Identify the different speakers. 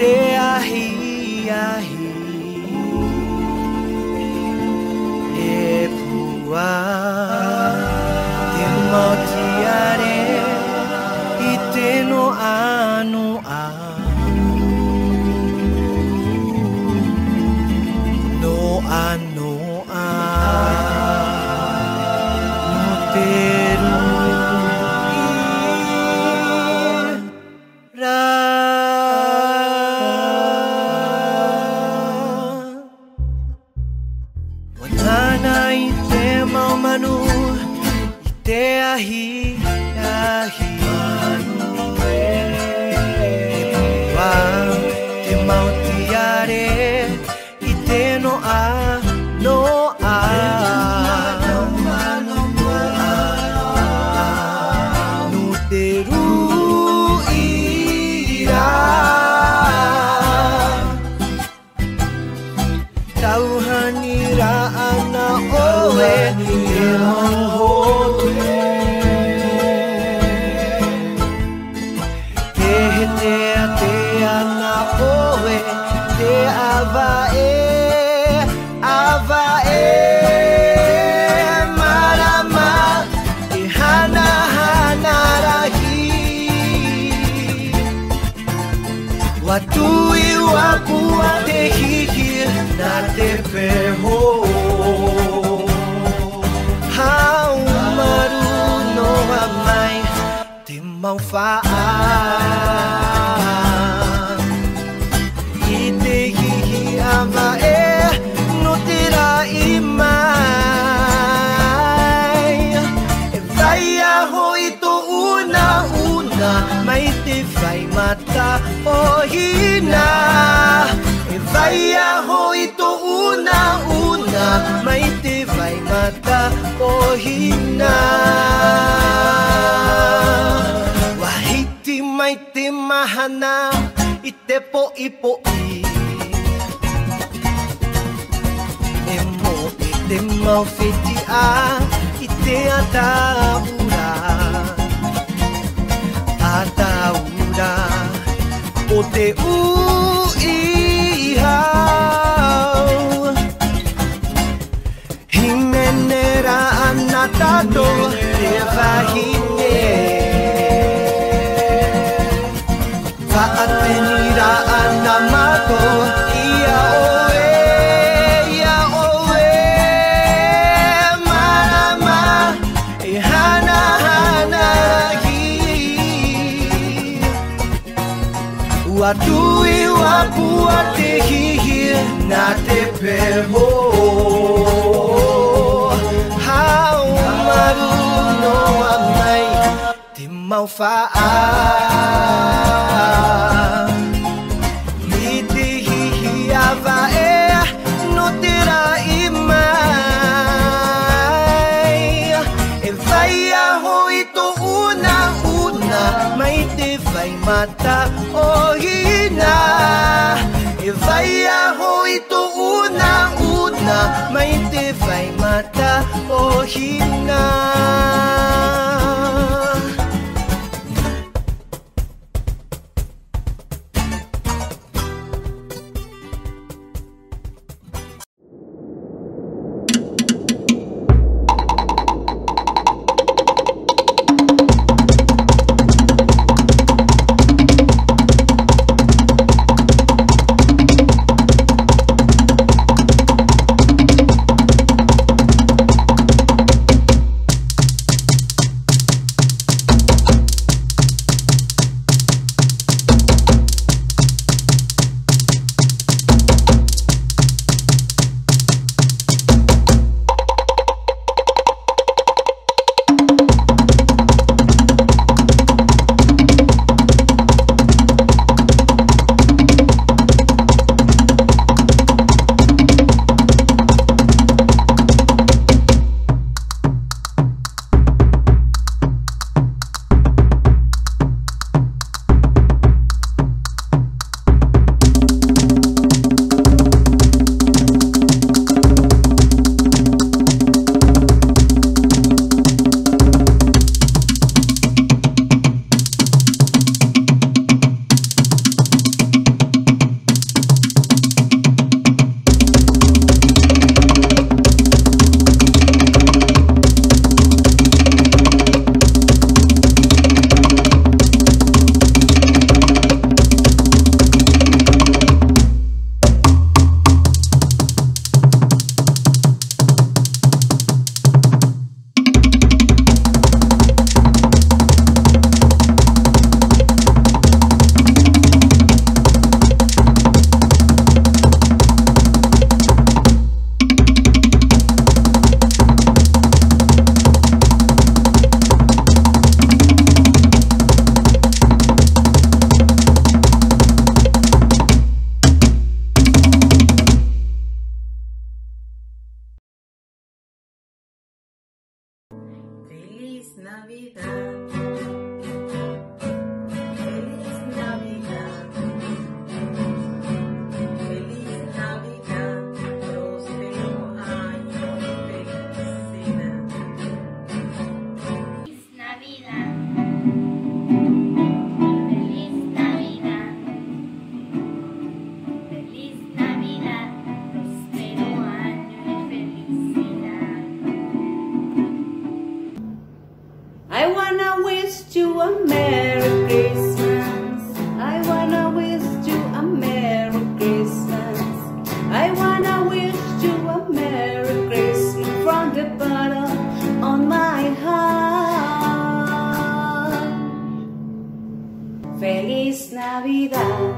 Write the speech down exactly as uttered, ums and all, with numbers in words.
Speaker 1: te ahi ahi e pua te mautiare I te no ano a no ano a no te te ahi ahi e pua te mautiare I te no a no a no te ruira tauhani ra ana oe te maho Watui wakua te hihi na te peho Hau maru no mai te mau faa I te hihi awa e no te rai mai E vai aho I to una una mai te vai mata o hina E vai aho I to una una mai te vai mata o hina Wahiti mai te mahana I te po'i po'i E mo I te mau whiti a I te ataura Ataura O te ui hau Himenera ana tato te wahine Whaatenira ana mato Ia oe, ia oe Marama e hana hana Watui wakua te hihi na te peho Hau maru no mai te mau faa I te hihi awa e no te rai mai E vai aho I to una una mai te vai mata o hina E vai aho I to una una mai te vai mata o hina
Speaker 2: Navidad. Feliz Navidad. Feliz Navidad. Próspero año de felicidad.
Speaker 3: Feliz Navidad. Feliz Navidad. Feliz Navidad. Próspero año de felicidad.
Speaker 4: I wanna wish you a Merry Christmas. I wanna wish you a Merry Christmas. I wanna wish you a Merry Christmas from the bottom of my heart. Feliz Navidad.